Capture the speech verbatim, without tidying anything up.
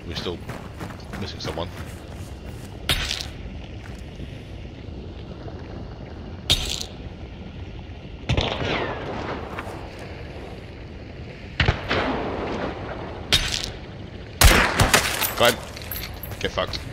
we're still missing someone. Go ahead. Get fucked.